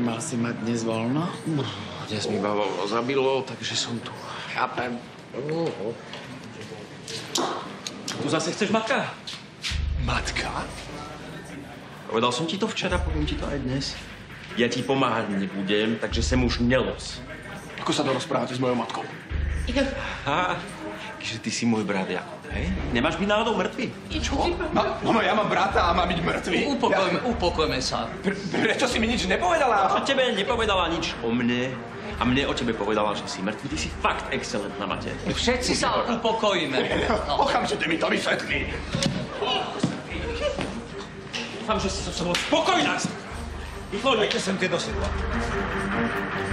Nemal si mať dnes voľno? Dnes mi babo zabilo, takže som tu. Chápem. Tu zase chceš matka? Matka? Povedal som ti to včera, poviem ti to aj dnes. Ja ti pomáhať nebudem, takže sem už nelos. Ako sa to rozprávate s mojou matkou? Že ty si môj brat Jakub, hej? Nemáš byť náhodou mŕtvy? Čo? Mama, ja mám brata a mám byť mŕtvy. Upokojme sa. Prečo si mi nič nepovedala? O tebe nepovedala nič o mne. A mne o tebe povedala, že si mŕtvy. Ty si fakt excelentná mater. Všetci sa upokojíme. Okamžite mi to vysvetlí. Dúfam, že si so sebou spokojná. Vychoď. Dajte sem tie do sedla.